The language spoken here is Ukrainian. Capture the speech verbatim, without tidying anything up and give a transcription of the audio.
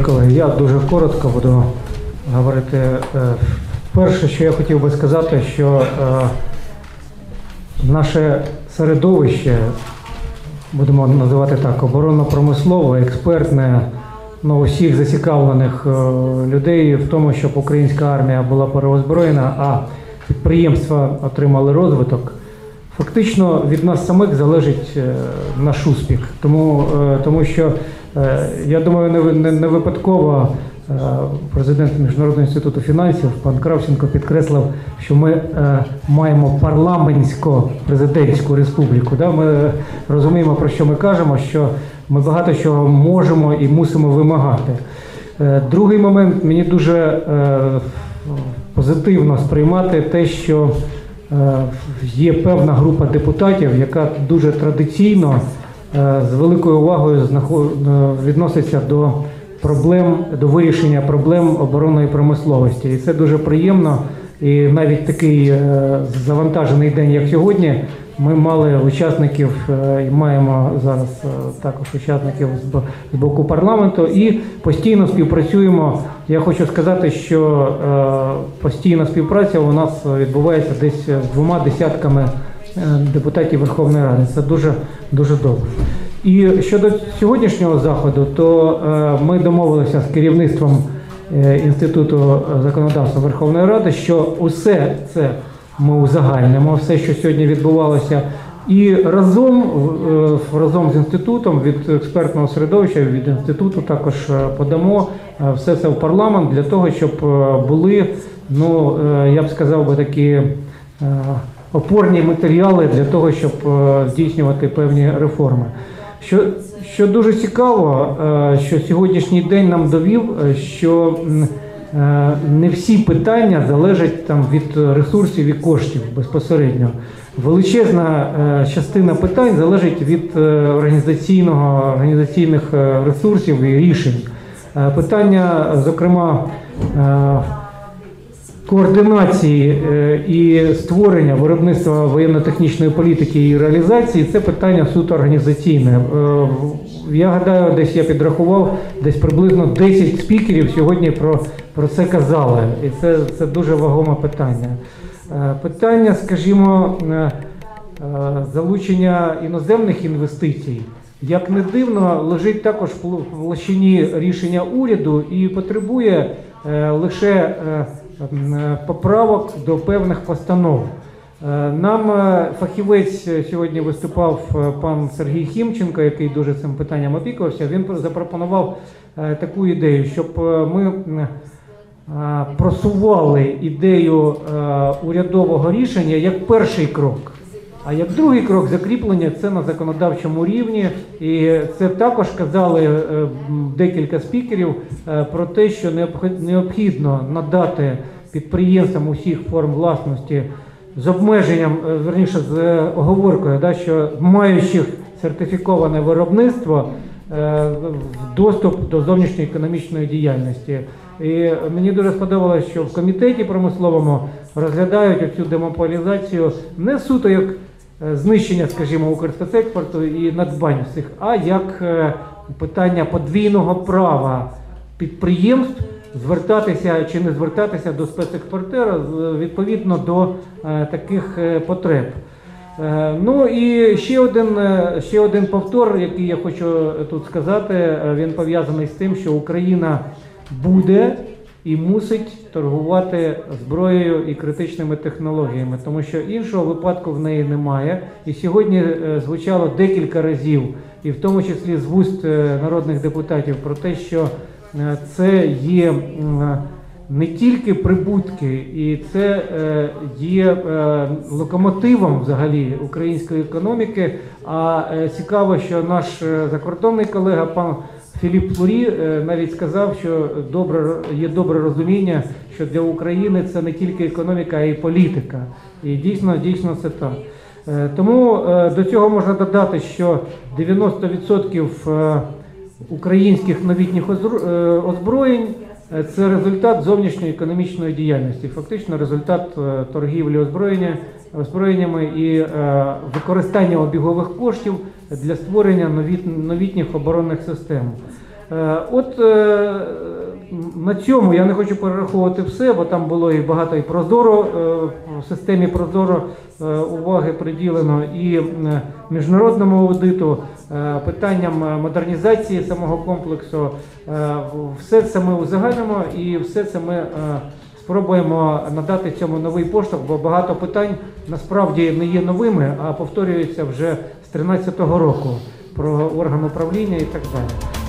колеги, я дуже коротко буду говорити. Перше, що я хотів би сказати, що наше середовище, будемо називати так, оборонно-промислове, експертне, ну, усіх зацікавлених людей в тому, щоб українська армія була переозброєна, а підприємства отримали розвиток, фактично від нас самих залежить наш успіх. Тому, тому що, я думаю, не, не, не випадково президент Міжнародного інституту фінансів пан Кравченко підкреслив, що ми е, маємо парламентсько-президентську республіку. Да? Ми розуміємо, про що ми кажемо, що ми багато чого можемо і мусимо вимагати. Е, другий момент, мені дуже е, позитивно сприймати те, що е, є певна група депутатів, яка дуже традиційно е, з великою увагою знаход... відноситься до проблем, до вирішення проблем оборонної промисловості. І це дуже приємно. І навіть такий е, завантажений день, як сьогодні, ми мали учасників, е, і маємо зараз е, також учасників з, з боку парламенту і постійно співпрацюємо. Я хочу сказати, що е, постійна співпраця у нас відбувається десь з двома десятками е, депутатів Верховної Ради. Це дуже, дуже добре. І щодо сьогоднішнього заходу, то е, ми домовилися з керівництвом е, Інституту законодавства Верховної Ради, що усе це ми узагальнимо, все, що сьогодні відбувалося, і разом, е, разом з інститутом, від експертного середовища, від інституту також подамо е, все це в парламент для того, щоб були, ну, е, я б сказав би, такі е, опорні матеріали для того, щоб е, здійснювати певні реформи. Що, що дуже цікаво, що сьогоднішній день нам довів, що не всі питання залежать там від ресурсів і коштів безпосередньо. Величезна частина питань залежить від організаційного, організаційних ресурсів і рішень. Питання, зокрема, координації і створення виробництва воєнно-технічної політики і реалізації – це питання суто організаційне. Я гадаю, десь я підрахував, десь приблизно десять спікерів сьогодні про, про це казали. І це, це дуже вагоме питання. Питання, скажімо, залучення іноземних інвестицій, як не дивно, лежить також в площині рішення уряду і потребує лише поправок до певних постанов. Нам фахівець сьогодні виступав пан Сергій Хімченко, який дуже цим питанням опікувався. Він запропонував таку ідею, щоб ми просували ідею урядового рішення як перший крок. А як другий крок закріплення це на законодавчому рівні, і це також казали декілька спікерів про те, що необхідно надати підприємствам усіх форм власності з обмеженням, верніше з оговоркою, да, що маючих сертифіковане виробництво доступ до зовнішньої економічної діяльності. І мені дуже сподобалось, що в комітеті промисловому розглядають цю демонополізацію не суто як знищення, скажімо, Укрспецекспорту і надбань цих, а як питання подвійного права підприємств звертатися чи не звертатися до спецекспортера відповідно до таких потреб. Ну і ще один, ще один повтор, який я хочу тут сказати, він пов'язаний з тим, що Україна буде і мусить торгувати зброєю і критичними технологіями, тому що іншого випадку в неї немає. І сьогодні звучало декілька разів, і в тому числі з вуст народних депутатів, про те, що це є не тільки прибутки, і це є локомотивом взагалі української економіки, а цікаво, що наш закордонний колега пан Філіп Флурі навіть сказав, що добре, є добре розуміння, що для України це не тільки економіка, а й політика. І дійсно, дійсно це так. Тому до цього можна додати, що дев'яносто відсотків українських новітніх озброєнь – це результат зовнішньої економічної діяльності, фактично результат торгівлі озброєння, озброєннями і е, використання обігових коштів для створення новіт, новітніх оборонних систем. Е, От е, на цьому я не хочу перераховувати все, бо там було і багато і прозоро, е, в системі прозоро е, уваги приділено і е, міжнародному аудиту, е, питанням модернізації самого комплексу. Е, Все це ми узагальнимо і все це ми е, спробуємо надати цьому новий поштовх, бо багато питань насправді не є новими, а повторюються вже з дві тисячі тринадцятого року про орган управління і так далі.